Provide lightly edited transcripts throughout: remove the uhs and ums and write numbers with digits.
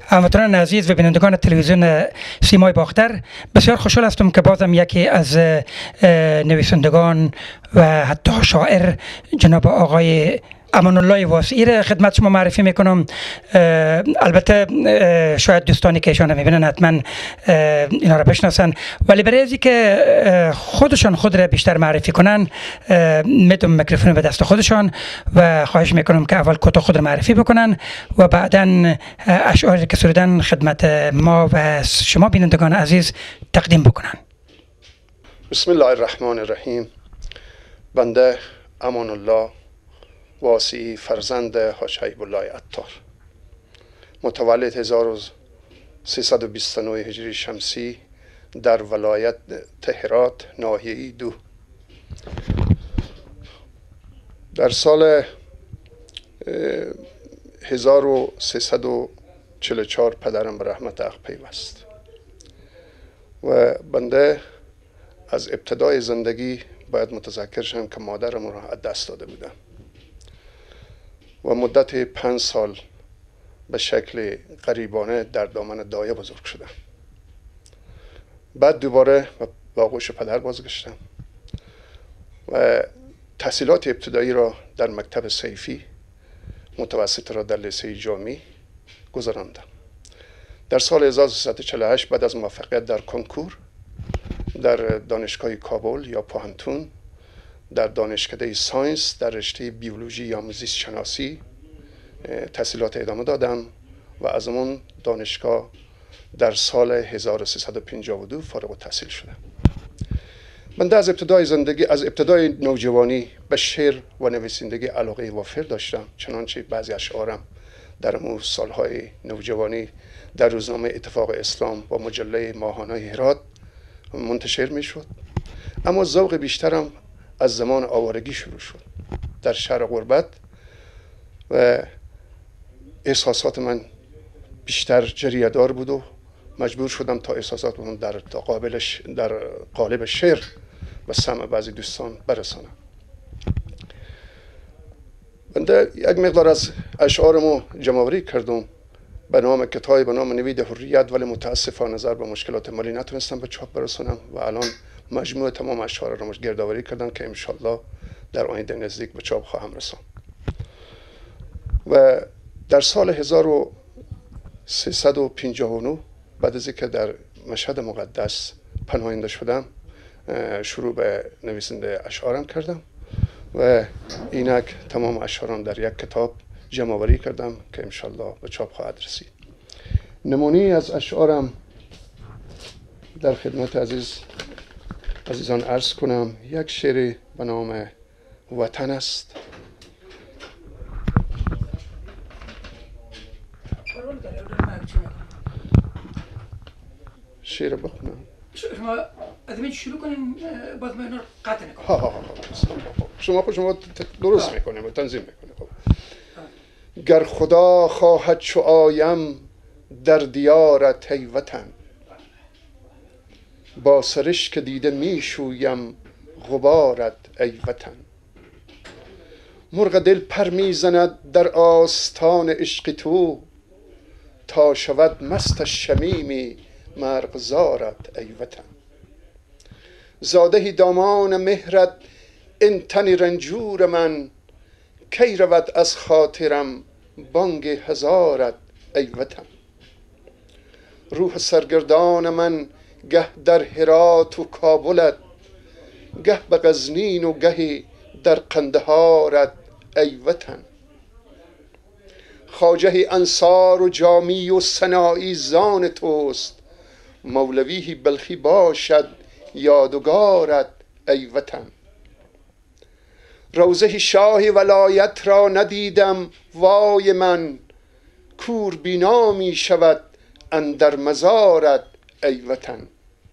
هموطنان عزیز و بینندگان تلویزیون سیمای باختر، بسیار خوشحال هستم که بازم یکی از نویسندگان و حتی شاعر جناب آقای امان الله واسعی را خدمت شما معرفی میکنم. البته شاید دوستانی که ایشان را میبینن حتما اینا را بشناسن، ولی برای ازی که خودشان خود را بیشتر معرفی کنن میدم میکروفون به دست خودشان و خواهش میکنم که اول کوتاه خود را معرفی بکنن و بعدا اشعاری که سرودن خدمت ما و شما بینندگان عزیز تقدیم بکنن. بسم الله الرحمن الرحیم. بنده امان الله واسعی، فرزند حاج حبیب الله عطار، متولد 1329 هجری شمسی در ولایت هرات ناحیه 2. در سال 1344 پدرم به رحمت حق پیوست و بنده از ابتدای زندگی باید متذکر شم که مادرم را از دست داده بودم و مدت 5 سال به شکل غریبانه در دامن دایه بزرگ شدم. بعد دوباره به آغوش پدر بازگشتم و تحصیلات ابتدایی را در مکتب صیفی، متوسط را در لیسه جامی گذراندم. در سال 1348 بعد از موفقیت در کنکور در دانشگاه کابل یا پوهنتون در دانشکده ساینس در رشته بیولوژی یا زیست شناسی تحصیلات ادامه دادم و از اون دانشگاه در سال 1352 فارغ التحصیل شدم. من از ابتدای زندگی، از ابتدای نوجوانی به شعر و نویسندگی علاقه وافر داشتم، چنانچه بعضی اشعارم در اون سالهای نوجوانی در روزنامه اتفاق اسلام و مجله ماهانه هرات منتشر می شد. اما ذوق بیشترم از زمان آوارگی شروع شد در شهر غربت و احساسات من بیشتر جریه‌دار بود و مجبور شدم تا احساسات من در قالب شعر و سمع بعضی دوستان برسانم. بنده یک مقدار از اشعارمو جمع‌آوری کردم به نام کتابی به نام نوید حریت، ولی متاسفانه نظر به مشکلات مالی نتونستم به چاپ برسونم و الان مجموع تمام اشعار را گردآوری کردم که انشالله در آینده نزدیک به چاپ خواهم رساند. و در سال 1359 بعد از اینکه در مشهد مقدس پناهنده شدم شروع به نویسنده اشعارم کردم و اینک تمام اشعارم در یک کتاب جمع‌آوری کردم که انشالله به چاپ خواهد رسید. نمونه‌ای از اشعارم در خدمت عزیزان عرض کنم. یک شعر به نام وطن است. شعر بخونم. شما از این شروع کنین باز من قطع نکنم. شما درست میکنیم و تنظیم میکنیم. گر خدا خواهد چو آیم در دیارت ای وطن، با سرشک دیده میشویم غبارت ای وطن. مرغ دل پر میزند در آستان عشق تو، تا شود مست شمیمی مرغزارت ای وطن. زاده دامان مهرت این تن رنجور من، کی رود از خاطرم بانگ هزارت ای وطن. روح سرگردان من گه در هرات و کابلت، گه به غزنین و گهی در قندهارت ای وطن. خواجه انصار و جامی و سنایی زان توست، مولوی بلخی باشد یادگارت ای وطن. روضه شاه ولایت را ندیدم وای من، کور بینا می شود اندر مزارت ای وطن.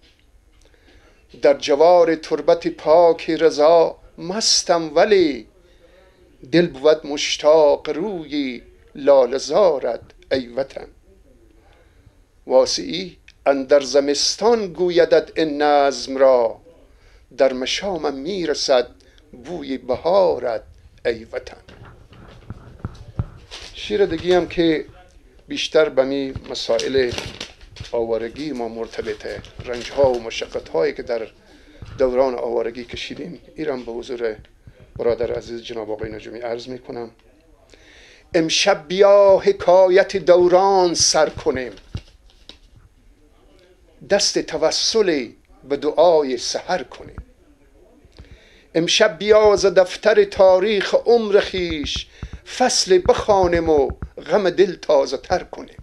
در جوار تربت پاک رضا مستم، ولی دل بود مشتاق روی لاله زارت ای وطن. واسعی اندر زمستان گویدت این نظم را، در مشامم میرسد بوی بهارت ای وطن. شعر دیگه هم که بیشتر به می مسائل آوارگی ما مرتبطه، رنج ها و مشقت هایی که در دوران آوارگی کشیدیم، ایران به حضور برادر عزیز جناب آقای نجومی عرض می کنم. امشب بیا حکایت دوران سر کنیم، دست توسل به دعای سحر کنیم. امشب بیا ز دفتر تاریخ عمر خیش فصل بخوانیم و غم دل تازه تر کنیم.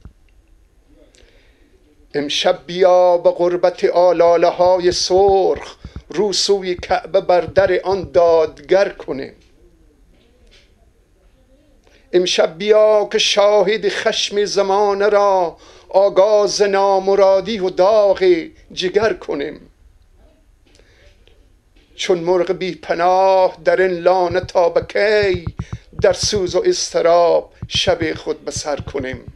امشب بیا به غربت آلاله های سرخ رو سوی کعبه بر در آن دادگر کنیم. امشب بیا که شاهد خشم زمانه را آغاز نامرادی و داغ جگر کنیم. چون مرغ بی پناه در این لانه تا به کی در سوز و اضطراب شب خود به سر کنیم.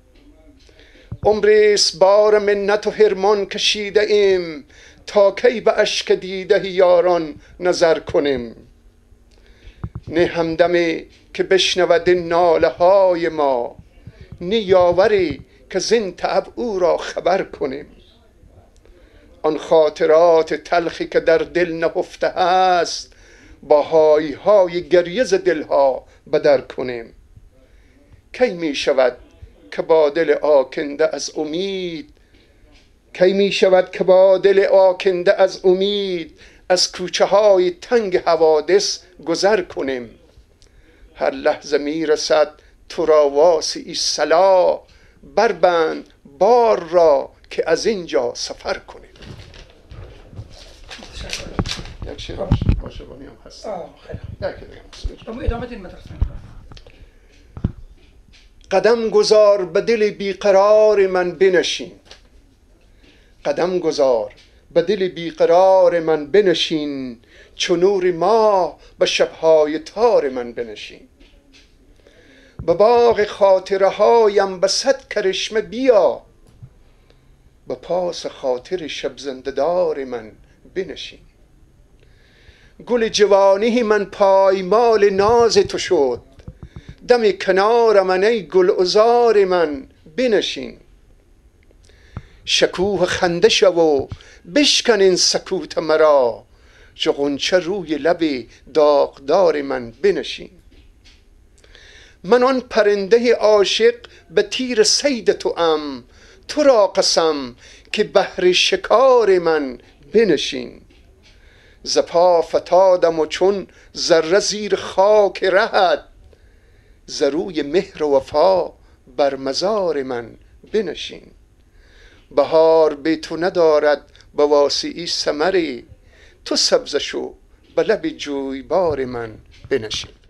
عمریست بار منت و حرمان کشیده ایم تا کی به اشک دیده یاران نظر کنیم. نه همدمی که بشنود این ناله های ما، نه یاوری که زین تعب او را خبر کنیم. آن خاطرات تلخی که در دل نهفته است با های های گریه ز دلها بدر کنیم. کی می شود که با دل آکنده از امید، کی می شود که با دل آکنده از امید از کوچه های تنگ حوادث گذر کنیم. هر لحظه می رسد تو را واسعی صلا، بربند بار را که از اینجا سفر کنیم. یک شیر باشه با میم هست. ادامه دین مدرسه. قدم گذار به دل بیقرار من بنشین، قدم گذار به دل بیقرار من بنشین، چو نور ماه به شبهای تار من بنشین. به باغ خاطره هایم به صد کرشمه بیا، به پاس خاطر شب زنده دار من بنشین. گل جوانی من پایمال ناز تو شد، دم کنار من ای گل عذار من بنشین. شکوه خنده شو و بشکن این سکوت مرا، چو غنچه روی لب داغدار من بنشین. من آن پرنده عاشق به تیر صید توام، تو را قسم که بهر شکار من بنشین. ز پا فتادم و چون ذره زیر خاک رهت، ز روی مهر و وفا بر مزار من بنشین. بهار بی تو ندارد به واسعی ثمری، تو سبزه شو به لب جویبار من بنشین.